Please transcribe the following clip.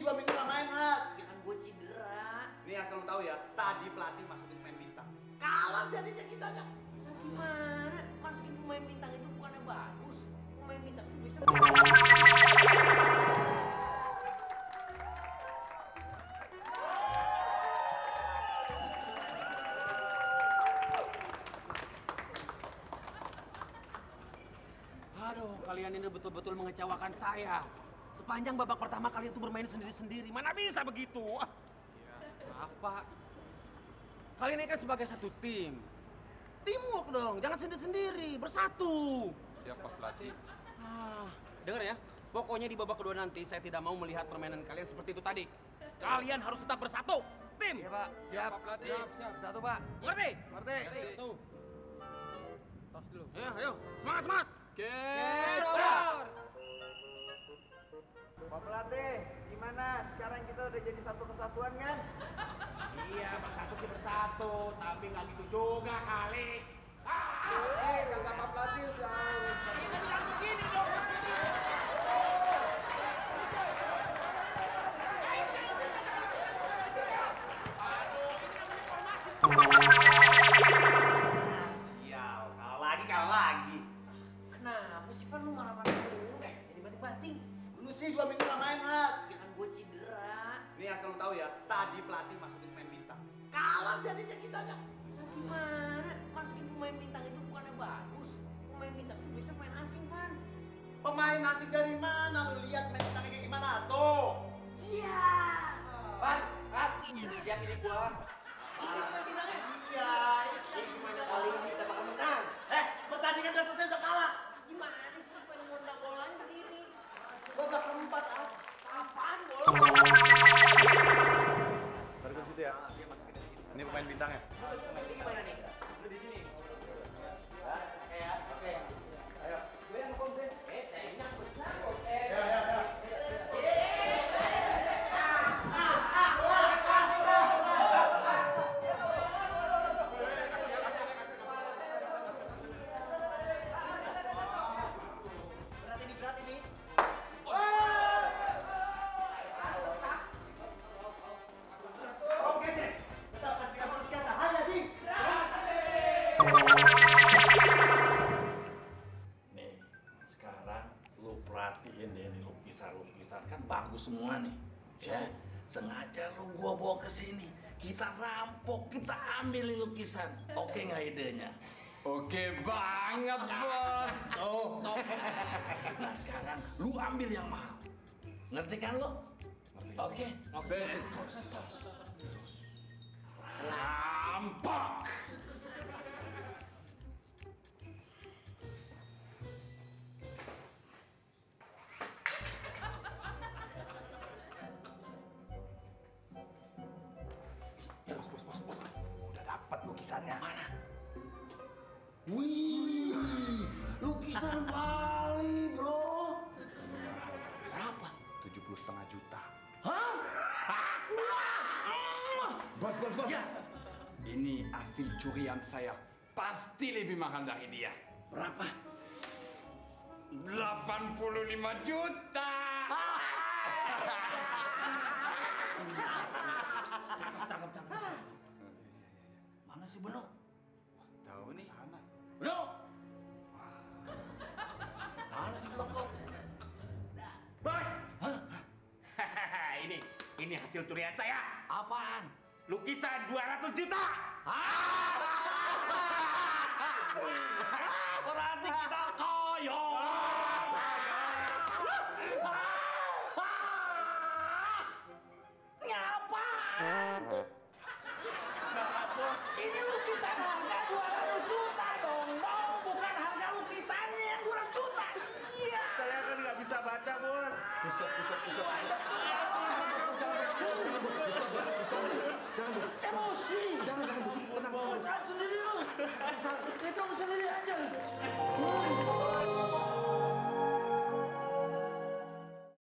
2 minggu gak main, Hat. Ya kan gue cedera. Nih asal lu tahu ya, tadi pelatih masukin pemain bintang. Kalah jadinya kitanya. Nah, gimana? Masukin pemain bintang itu bukannya bagus. Pemain bintang itu bisa. Aduh, kalian ini betul-betul mengecewakan saya. Sepanjang babak pertama kalian itu bermain sendiri-sendiri. Mana bisa begitu? Maaf, Pak. Kalian ini kan sebagai satu tim. Teamwork dong, jangan sendiri-sendiri, bersatu. Siapa pelatih? Dengar ya, pokoknya di babak kedua nanti saya tidak mau melihat permainan kalian seperti itu tadi. Kalian harus tetap bersatu, tim. Iya, Pak. Siap. Pelatih. Siap. Satu, Pak. Ngerti? Ngerti? Tuh. Tos dulu. Ayo, semangat, semangat. Pak Pelatih, gimana? Sekarang kita udah jadi satu kesatuan kan? Iya, bersatu sih bersatu, tapi nggak gitu juga kali. Kata Pak Pelatih udah. Kita bilang begini dong. Sial, kalah lagi. Kenapa sih, Van? Lu marah-marah dulu. Jadi banting-banting. Lu sih 2 minggu gak main, Hat. Ya kan gue cedera. Nih asal lu tahu ya, tadi pelatih masukin pemain bintang. Kalah jadinya kitanya. Nah, gimana? Masukin pemain bintang itu bukannya bagus. Pemain bintang itu bisa main asing, Van. Pemain asing dari mana? Lu lihat main bintangnya kayak gimana? Tuh. Siap. Pan, Hat. Siap ini gua. Ini pemain bintangnya. Iya. Ini gimana kali ini kita bakal menang? Pertandingan udah selesai, udah kalah. Gimana sih pengen ngundang bolanya begini? Babak keempat, apaan bola? Tarik ke situ ya. Ini pemain bintangnya. Ini gimana nih? Lu di sini. Oke ya. Oke. Ayo. Gue yang ngomong gue. Tehnya besar kok. Berat ini. Oke deh. Kita pastikan harus biasa. Hanya di. Nih, sekarang lu perhatiin deh nih lukisan-lukisan kan bagus semua nih. Ya, sengaja lu gua bawa ke sini. Kita rampok, kita ambil nih lukisan. Oke nggak idenya? Oke banget, Bos. Oh. Nah, sekarang lu ambil yang mahal. Ngerti kan lu? Oke. Beres, Bos. Rampok. Ya, bos. Udah dapat lukisannya. Mana? Wih, lukisan Bali, bro. Berapa? 70,5 juta. Hah? Bos. Ya, Ini hasil curian saya. Pasti lebih mahal dari dia. berapa? 85 juta. Cakep. Mana sih Beno? Tahu nih. Sana. Beno! Mana sih Beno kok? Bos, Hah? ini hasil curian saya. Apaan? Lukisan 200 juta. Berarti kita koyo